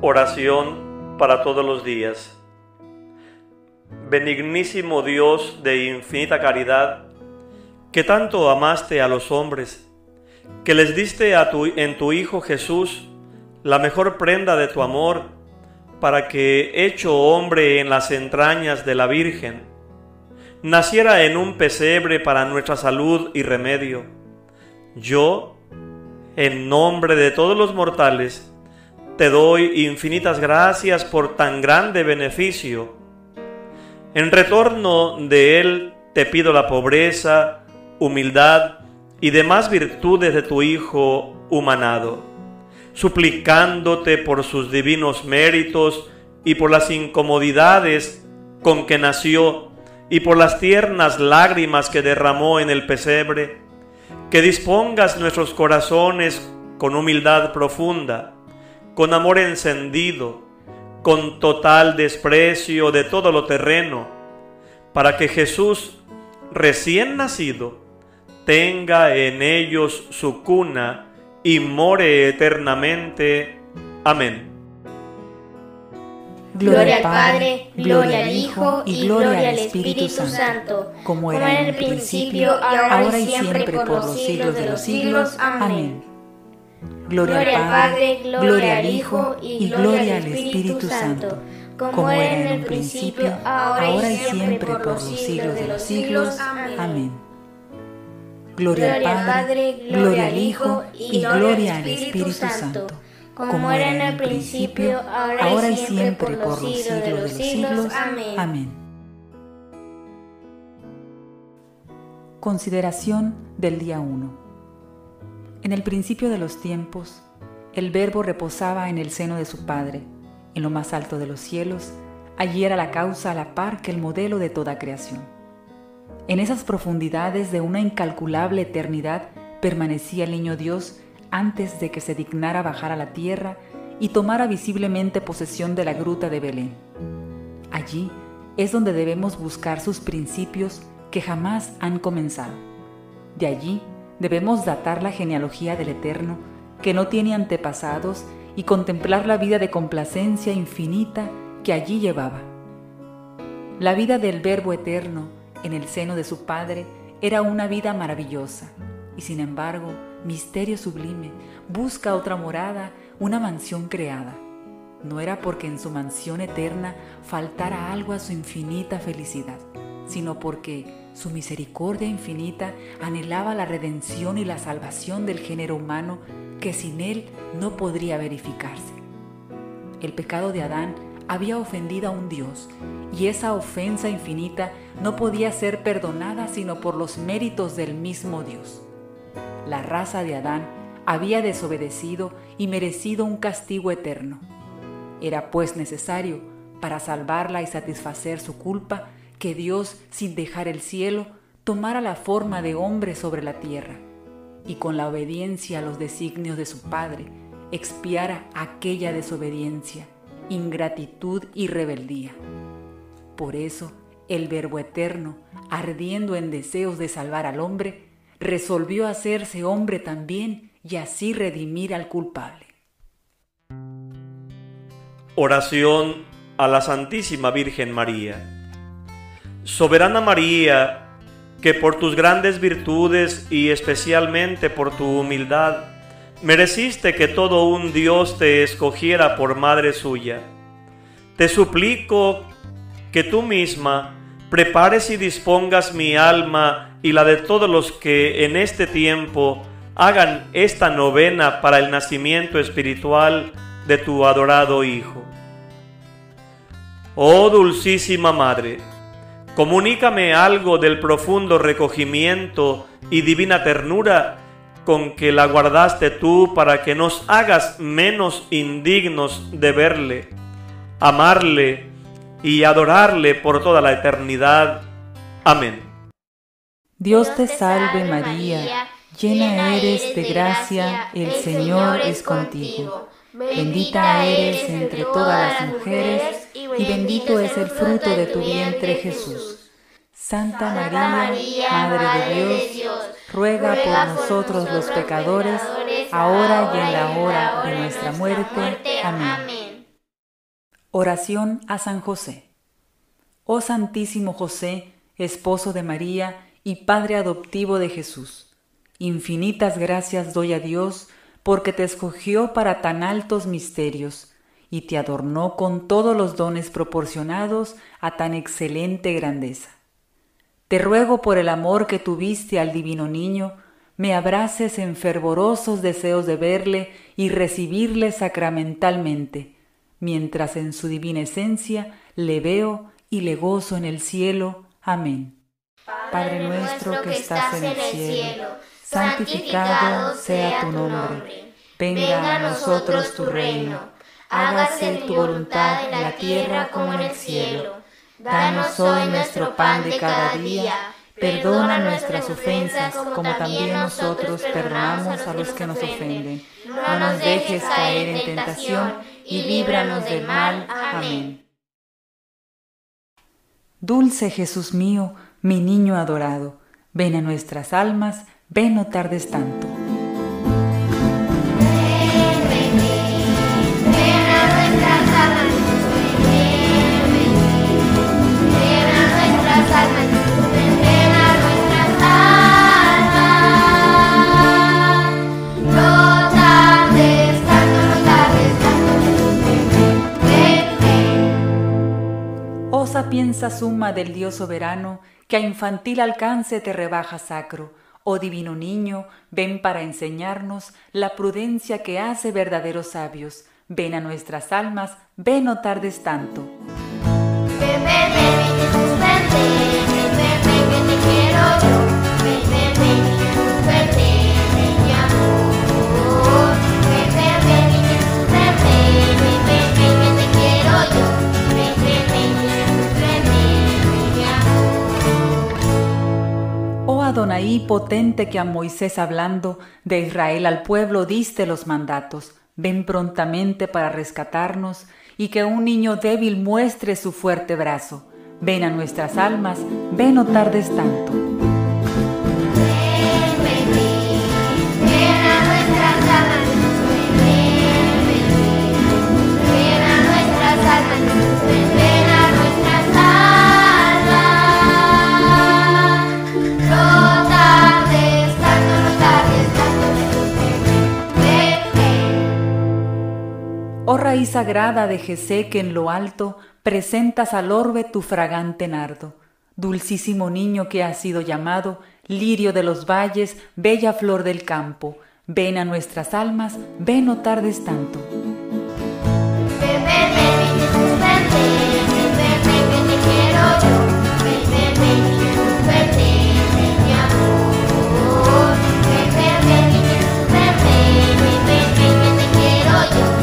Oración para todos los días. Benignísimo Dios de infinita caridad, que tanto amaste a los hombres, que les diste en tu Hijo Jesús la mejor prenda de tu amor, para que, hecho hombre en las entrañas de la Virgen, naciera en un pesebre para nuestra salud y remedio. Yo, en nombre de todos los mortales, te doy infinitas gracias por tan grande beneficio. En retorno de él te pido la pobreza, humildad y demás virtudes de tu Hijo humanado, suplicándote por sus divinos méritos y por las incomodidades con que nació y por las tiernas lágrimas que derramó en el pesebre, que dispongas nuestros corazones con humildad profunda, con amor encendido, con total desprecio de todo lo terreno, para que Jesús, recién nacido, tenga en ellos su cuna y more eternamente. Amén. Gloria al Padre, gloria al Hijo y gloria al Espíritu Santo, como era en el principio, ahora y siempre, por los siglos de los siglos. Amén. Gloria al Padre, gloria al Hijo y gloria al Espíritu Santo, como era en el principio, ahora y siempre, por los siglos de los siglos. Amén. Gloria al Padre, gloria al Hijo y gloria al Espíritu Santo, como era en el principio, ahora y siempre, por los siglos de los siglos. Amén. Consideración del día 1. En el principio de los tiempos, el Verbo reposaba en el seno de su Padre, en lo más alto de los cielos. Allí era la causa a la par que el modelo de toda creación. En esas profundidades de una incalculable eternidad permanecía el niño Dios antes de que se dignara bajar a la tierra y tomara visiblemente posesión de la gruta de Belén. Allí es donde debemos buscar sus principios que jamás han comenzado. De allí debemos datar la genealogía del Eterno, que no tiene antepasados, y contemplar la vida de complacencia infinita que allí llevaba. La vida del Verbo Eterno en el seno de su Padre era una vida maravillosa, y sin embargo, misterio sublime, busca otra morada, una mansión creada. No era porque en su mansión eterna faltara algo a su infinita felicidad, sino porque su misericordia infinita anhelaba la redención y la salvación del género humano, que sin él no podría verificarse. El pecado de Adán había ofendido a un Dios, y esa ofensa infinita no podía ser perdonada sino por los méritos del mismo Dios. La raza de Adán había desobedecido y merecido un castigo eterno. Era pues necesario, para salvarla y satisfacer su culpa, que Dios, sin dejar el cielo, tomara la forma de hombre sobre la tierra, y con la obediencia a los designios de su Padre, expiara aquella desobediencia, ingratitud y rebeldía. Por eso, el Verbo Eterno, ardiendo en deseos de salvar al hombre, resolvió hacerse hombre también y así redimir al culpable. Oración a la Santísima Virgen María. Soberana María, que por tus grandes virtudes y especialmente por tu humildad, mereciste que todo un Dios te escogiera por madre suya. Te suplico que tú misma prepares y dispongas mi alma y la de todos los que en este tiempo hagan esta novena para el nacimiento espiritual de tu adorado Hijo. Oh dulcísima Madre, comunícame algo del profundo recogimiento y divina ternura con que la guardaste tú para que nos hagas menos indignos de verle, amarle y adorarle por toda la eternidad. Amén. Dios te salve María, llena eres de gracia, el Señor es contigo. Bendita eres entre todas las mujeres, y bendito es el fruto de tu vientre Jesús. Santa María, Madre de Dios, ruega por nosotros los pecadores, ahora y en la hora de nuestra muerte. Amén. Oración a San José. Oh Santísimo José, esposo de María y Padre adoptivo de Jesús, infinitas gracias doy a Dios porque te escogió para tan altos misterios y te adornó con todos los dones proporcionados a tan excelente grandeza. Te ruego por el amor que tuviste al divino niño, me abraces en fervorosos deseos de verle y recibirle sacramentalmente, mientras en su divina esencia le veo y le gozo en el cielo. Amén. Padre nuestro que estás en el cielo, santificado sea tu nombre. Venga a nosotros tu reino. Hágase tu voluntad en la tierra como en el cielo. Danos hoy nuestro pan de cada día. Perdona nuestras ofensas como también nosotros perdonamos a los que nos ofenden. No nos dejes caer en tentación y líbranos del mal. Amén. Dulce Jesús mío, mi niño adorado, ven a nuestras almas, ven no tardes tanto. Sapienza suma del Dios soberano, que a infantil alcance te rebaja sacro. Oh divino niño, ven para enseñarnos la prudencia que hace verdaderos sabios. Ven a nuestras almas, ven no tardes tanto. Ven, ven, ven, Jesús, ven, que te quiero yo. Ven, ven, ven, Jesús, ven, mi amor. Ven, ven, ven, Jesús, ven, que te quiero yo. Ven, ven, ven, Jesús, ven, mi amor. Oh Adonai potente, que a Moisés hablando de Israel al pueblo diste los mandatos, ven prontamente para rescatarnos y que un niño débil muestre su fuerte brazo. Ven a nuestras almas, ven no tardes tanto. Oh raíz sagrada de Jesé, que en lo alto presentas al orbe tu fragante nardo. Dulcísimo niño que has sido llamado, lirio de los valles, bella flor del campo. Ven a nuestras almas, ven no tardes tanto. Ven, ven, ven, Jesús, ven, que te quiero yo. Ven, ven, ven, Jesús, ven, mi amor. Ven, ven, ven, Jesús, ven, que te quiero yo.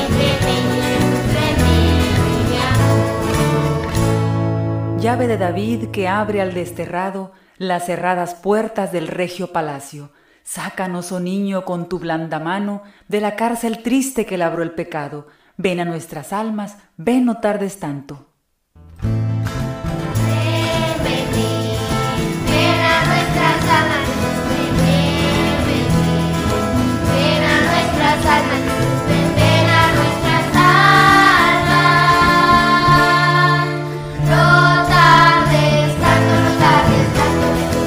Llave de David que abre al desterrado las cerradas puertas del regio palacio. Sácanos, oh niño, con tu blanda mano de la cárcel triste que labró el pecado. Ven a nuestras almas, ven no tardes tanto. Ven a nuestras almas, ven a nuestras almas, ven a nuestras almas. No tardes tanto,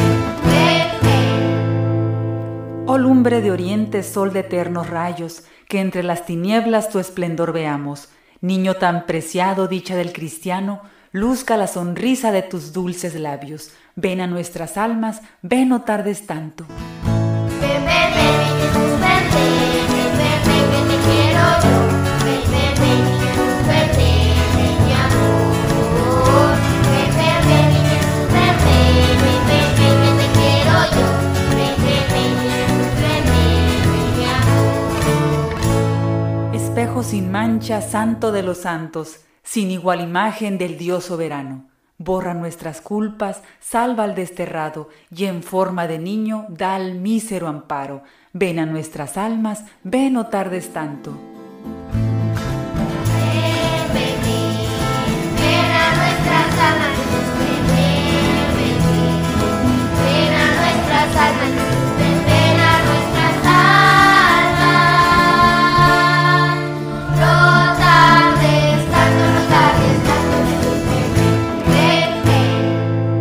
ven. Oh lumbre de oriente, sol de eternos rayos, que entre las tinieblas tu esplendor veamos. Niño tan preciado, dicha del cristiano, luzca la sonrisa de tus dulces labios. Ven a nuestras almas, ven no tardes tanto. Ven, ven, ven, Jesús, ven, que te quiero yo. Ven, ven, ven, Jesús, ven, mi amor. Ven, ven, ven, Jesús, ven, que te quiero yo. Ven, ven, ven, Jesús, ven, mi amor. Espejo sin mancha, santo de los santos, sin igual imagen del Dios soberano. Borra nuestras culpas, salva al desterrado, y en forma de niño da al mísero amparo. Ven a nuestras almas, ven no tardes tanto. Ven a nuestras almas, ven a nuestras almas, ven a nuestras almas. No tardes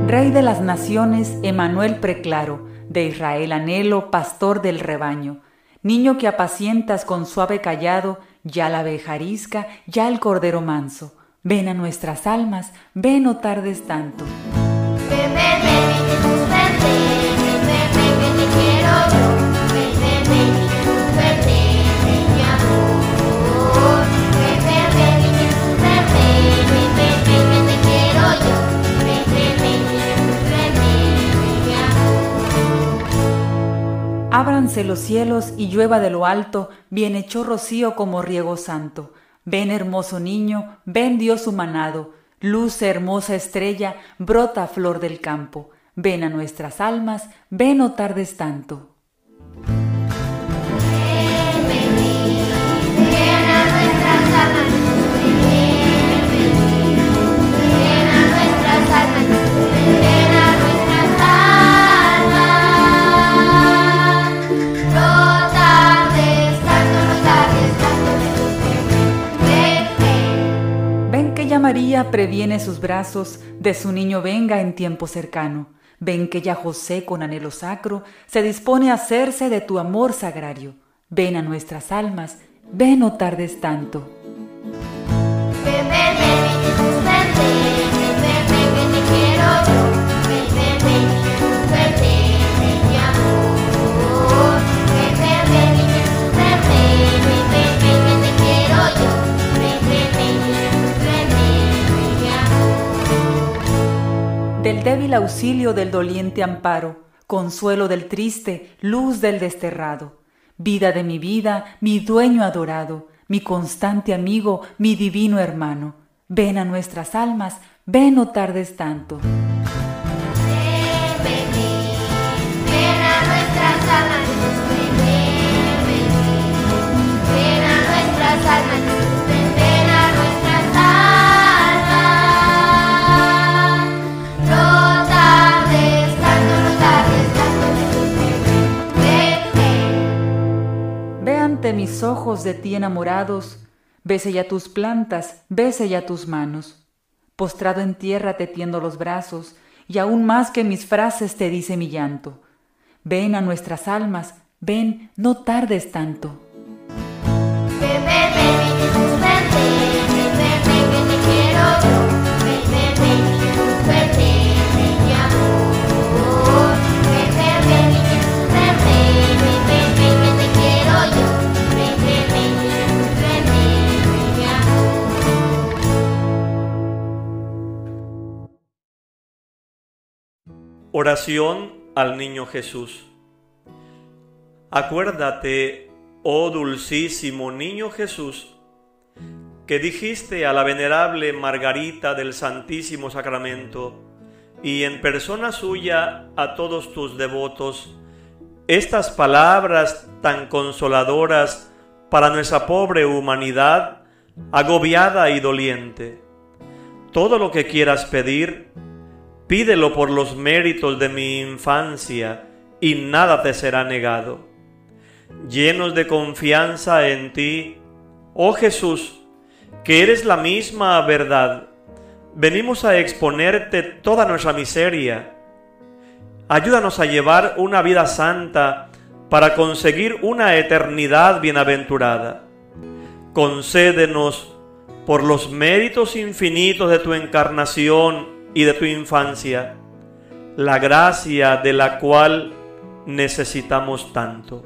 Rey de las naciones, Emanuel preclaro, de Israel anhelo, pastor del rebaño. Niño que apacientas con suave callado, ya la abeja arisca, ya el cordero manso. Ven a nuestras almas, ven, no tardes tanto. Ven, ven, ven, Jesús, ven, ven, ven, ven, ven, te quiero yo. Ven, ven, ven, Jesús, ven, ven, mi amor. Ven, ven, ven, Jesús, ven, ven, ven, ven, ven, te quiero yo. Ven, ven, ven, Jesús, ven, ven, mi amor. Ábranse los cielos y llueva de lo alto, bienhechor rocío como riego santo. Ven, hermoso niño, ven, Dios humanado, luce hermosa estrella, brota flor del campo. Ven a nuestras almas, ven, no tardes tanto. María previene sus brazos, de su niño venga en tiempo cercano. Ven que ya José con anhelo sacro se dispone a hacerse de tu amor sagrario. Ven a nuestras almas, ven, no tardes tanto. Ven, ven, ven, Jesús, ven, ven, ven, ven, ven, te quiero yo. Ven, ven, ven, Jesús, ven, ven, mi amor. Ven, ven, ven, Jesús, ven, ven, ven, ven, ven, te quiero yo. Ven, ven, ven, Jesús, ven, ven, mi amor. Del débil auxilio del doliente amparo, consuelo del triste, luz del desterrado. Vida de mi vida, mi dueño adorado, mi constante amigo, mi divino hermano. Ven a nuestras almas, ven, no tardes tanto. Ven, ven, ven a nuestras almas, ven, ven, ven a nuestras almas, ven a nuestras almas. No tardes tanto, no tardes tanto, ven, ven. Ve ante mis ojos de ti enamorados, bese ya tus plantas, bese ya tus manos. Postrado en tierra te tiendo los brazos, y aún más que mis frases te dice mi llanto. Ven a nuestras almas, ven, no tardes tanto. Ven, ven, ven, Jesús, ven, ven, ven, ven, ven, te quiero yo. Ven, ven, ven, Jesús, ven, ven, mi amor. Ven, ven, ven, Jesús, ven, ven, ven, ven, ven, te quiero yo. Ven, ven, ven, Jesús, ven, ven, mi amor. Oración al Niño Jesús. Acuérdate, oh dulcísimo Niño Jesús, que dijiste a la venerable Margarita del Santísimo Sacramento y en persona suya a todos tus devotos estas palabras tan consoladoras para nuestra pobre humanidad agobiada y doliente. Todo lo que quieras pedir, pídelo por los méritos de mi infancia y nada te será negado. Llenos de confianza en ti, oh Jesús, que eres la misma verdad, venimos a exponerte toda nuestra miseria. Ayúdanos a llevar una vida santa para conseguir una eternidad bienaventurada. Concédenos, por los méritos infinitos de tu encarnación y de tu infancia, la gracia de la cual necesitamos tanto.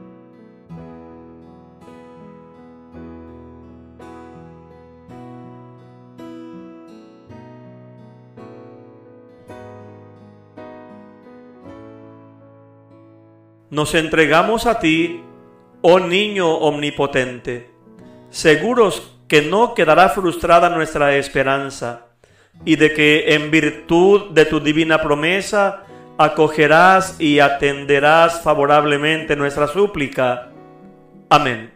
Nos entregamos a ti, oh Niño omnipotente, seguros que no quedará frustrada nuestra esperanza, y de que en virtud de tu divina promesa acogerás y atenderás favorablemente nuestra súplica. Amén.